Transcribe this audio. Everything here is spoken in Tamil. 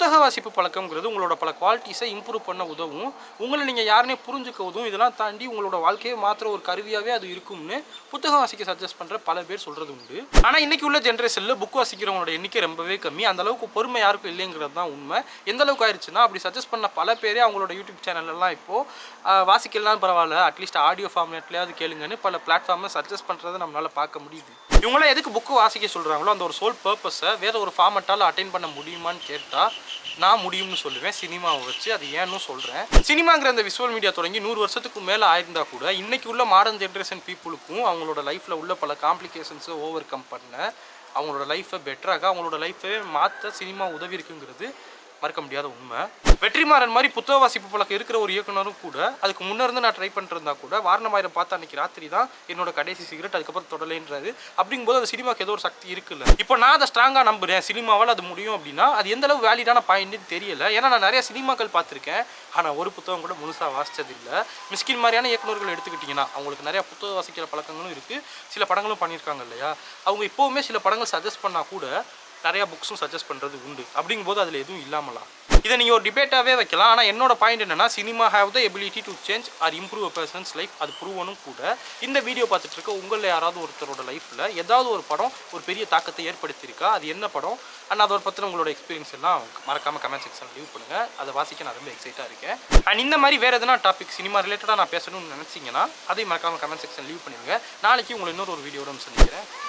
புத்தக வாசிப்பு பழக்கம்ங்கிறது உங்களோட பல குவாலிட்டிஸை இம்ப்ரூவ் பண்ண உதவும். உங்களை நீங்கள் யாருனே புரிஞ்சுக்க உதவும். இதெல்லாம் தாண்டி உங்களோட வாழ்க்கையை மாற்ற ஒரு கருவியாகவே அது இருக்கும்னு புத்தகம் வாசிக்க சஜஸ்ட் பண்ணுற பல பேர் சொல்கிறது உண்டு. ஆனால் இன்றைக்கி உள்ள ஜென்ரேஷனில் புக் வாசிக்கிறவங்களோட எண்ணிக்கை ரொம்பவே கம்மி. அந்த அளவுக்கு பொறுமை யாருக்கும் இல்லைங்கிறது தான் உண்மை. எந்த அளவுக்கு ஆயிடுச்சுன்னா, அப்படி சஜஸ்ட் பண்ண பல பேரே அவங்களோட யூடியூப் சேனல்லாம் இப்போது வாசிக்கலாம் பரவாயில்ல, அட்லீஸ்ட் ஆடியோ ஃபார்மேட்லேயாவது கேளுங்கன்னு பல பிளாட்ஃபார்மை சஜஸ்ட் பண்ணுறதை நம்மளால் பார்க்க முடியுது. இவங்களாம் எதுக்கு புக்கு வாசிக்க சொல்கிறாங்களோ அந்த ஒரு சோல் பர்பஸை வேறு ஒரு ஃபார்மட்டால் அட்டைன் பண்ண முடியுமான்னு கேட்டால் நான் முடியும்னு சொல்லுவேன். சினிமாவை வச்சு அது ஏன்னு சொல்கிறேன். சினிமாங்கிற அந்த விஷுவல் மீடியா தொடங்கி 100 வருஷத்துக்கு மேலே ஆயிருந்தா கூட இன்றைக்கி உள்ள மாடர்ன் ஜென்ரேஷன் பீப்புளுக்கும் அவங்களோட லைஃப்பில் உள்ள பல காம்ப்ளிகேஷன்ஸை ஓவர் கம் பண்ண, அவங்களோட லைஃப்பை பெட்டராக அவங்களோட லைஃப்பை மாற்ற சினிமா உதவி இருக்குங்கிறது மறக்க முடியாத உண்மை. வெற்றிமாறன் மாதிரி புத்தக வாசிப்பு பழக்கம் இருக்கிற ஒரு இயக்குனரும் கூட அதுக்கு முன்னேருந்து நான் ட்ரை பண்ணிருந்தா கூட வாரணமாயிரம் பார்த்தா அன்றைக்கி ராத்திரி தான் என்னோட கடைசி சிகரெட், அதுக்கப்புறம் தொடலேன்றாரு. அப்படிங்கும்போது அந்த சினிமாவுக்கு ஏதோ ஒரு சக்தி இருக்குல்ல. இப்போ நான் அதை ஸ்ட்ராங்காக நம்புகிறேன், சினிமாவால் அது முடியும் அப்படின்னா அது எந்த அளவு வேலிடான பாயிண்ட்னு தெரியல. ஏன்னா நான் நிறைய சினிமாக்கள் பார்த்துருக்கேன், ஆனால் ஒரு புத்தகம் கூட முழுசாக வாசித்ததில்லை. மிஸ்கின் மாதிரியான இயக்குனர்கள் எடுத்துக்கிட்டிங்கன்னா அவங்களுக்கு நிறையா புத்தக வாசிக்கிற பழக்கங்களும் இருக்குது, சில படங்களும் பண்ணியிருக்காங்க இல்லையா. அவங்க இப்போவுமே சில படங்கள் சஜஸ்ட் பண்ணால் கூட நிறையா புக்ஸும் சஜஸ்ட் பண்ணுறது உண்டு. அப்படிங்கும்போது அதில் எதுவும் இல்லாமலாம் இதை நீங்கள் ஒரு டிபேட்டாகவே வைக்கலாம். ஆனால் என்னோட பாயிண்ட் என்னென்னா, cinema have the ability to change or improve a persons life. அது ப்ரூவனும் கூட. இந்த வீடியோ பார்த்துட்டு இருக்க உங்களில் யாராவது ஒருத்தரோட லைஃப்பில் ஏதாவது ஒரு படம் ஒரு பெரிய தாக்கத்தை ஏற்படுத்தியிருக்கா, அது என்ன படம் அண்ட் அதை பற்றின உங்களோட எக்ஸ்பீரியன்ஸ் எல்லாம் மறக்காமல் கமெண்ட் செக்ஷனில் லீவ் பண்ணுங்கள். அதை வாசிக்க நான் ரொம்ப எக்ஸைட்டாக இருக்கேன். அண்ட் இந்த மாதிரி வேறு எதனா டாபிக் சினிமா ரிலேட்டடாக நான் பேசணும்னு நினச்சிங்கன்னா அதையும் மறக்காமல் கமெண்ட் செக்ஷன் லீவ் பண்ணிடுங்க. நாளைக்கு உங்களை இன்னொரு வீடியோட சந்திக்கிறேன்.